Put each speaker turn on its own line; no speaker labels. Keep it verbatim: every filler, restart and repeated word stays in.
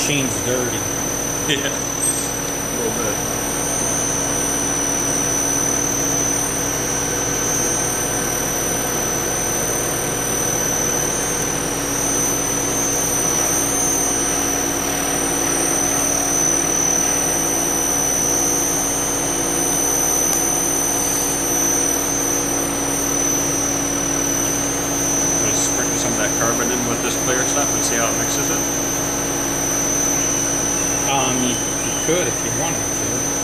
machine's dirty.
Yeah, a little bit. Sprinkle some of that carbon in with this clear stuff and see how it mixes it.
Um, you, you could if you wanted to.